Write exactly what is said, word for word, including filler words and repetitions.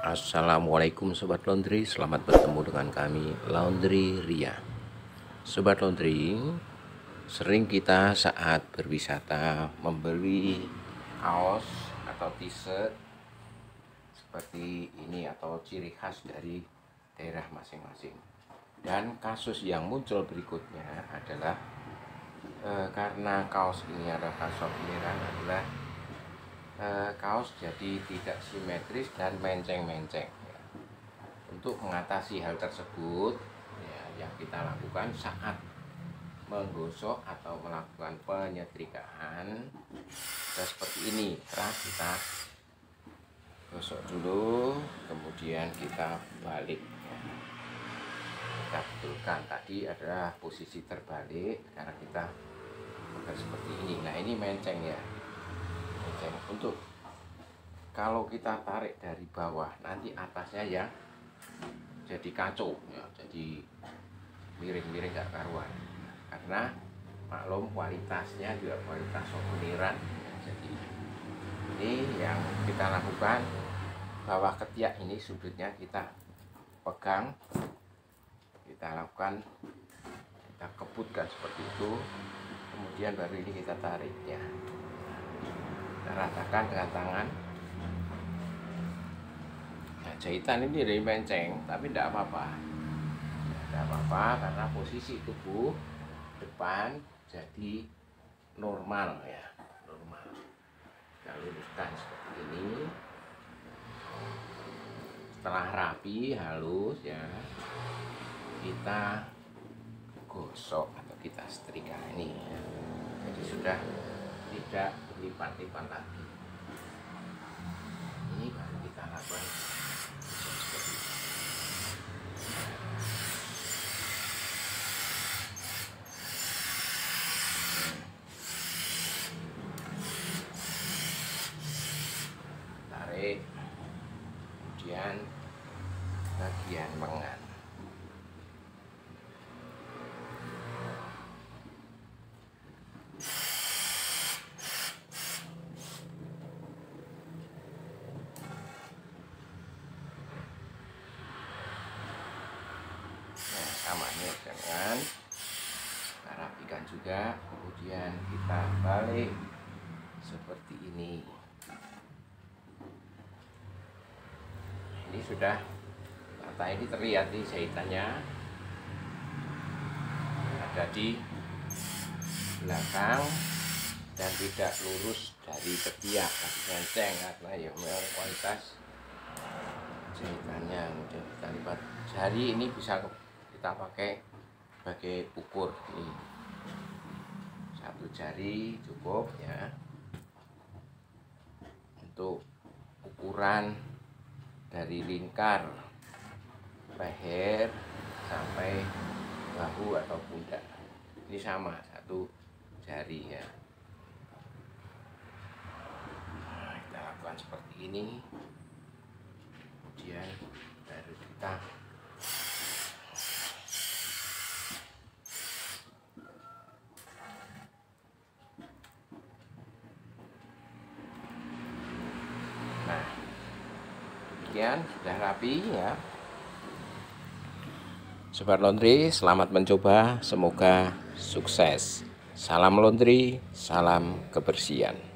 Assalamualaikum Sobat Laundry, selamat bertemu dengan kami Laundry Ria. Sobat Laundry, sering kita saat berwisata membeli kaos atau t-shirt seperti ini atau ciri khas dari daerah masing-masing. Dan kasus yang muncul berikutnya adalah eh, karena kaos ini adalah kaos souveniran adalah Eh, kaos jadi tidak simetris dan menceng-menceng ya. Untuk mengatasi hal tersebut ya, yang kita lakukan saat menggosok atau melakukan penyetrikaan kita seperti ini. Terus kita gosok dulu, kemudian kita balik ya. Kita betulkan, tadi adalah posisi terbalik karena kita bukan seperti ini. Nah, ini menceng ya. Untuk kalau kita tarik dari bawah nanti atasnya ya jadi kacau ya, jadi miring-miring gak karuan karena maklum kualitasnya juga kualitas souveniran ya. Jadi ini yang kita lakukan, bawah ketiak ini sudutnya kita pegang, kita lakukan, kita keputkan seperti itu, kemudian baru ini kita tarik ya, kita ratakan dengan tangan. Nah, jahitan ini dari menceng, tapi tidak apa-apa, tidak apa-apa karena posisi tubuh depan jadi normal ya, normal. Kita luruskan seperti ini. Setelah rapi, halus ya, kita gosok atau kita setrika ini ya. Jadi sudah tidak lipat-lipat lagi. Ini baru kita lakukan seperti ini. Tarik, kemudian bagian lengan. Samanya dengan kita rapikan juga, kemudian kita balik seperti ini. Ini sudah mata ini terlihat di jahitannya ada di belakang dan tidak lurus dari ketiak, masih menceng karena ya memang kualitas jahitannya. Kemudian kita lipat jari, ini bisa kita pakai sebagai ukur. Ini satu jari cukup ya untuk ukuran dari lingkar leher sampai bahu atau pundak. Ini sama, satu jari ya. Nah, kita lakukan seperti ini, kemudian baru kita sudah rapi ya. Sobat Laundry, selamat mencoba, semoga sukses. Salam laundry, salam kebersihan.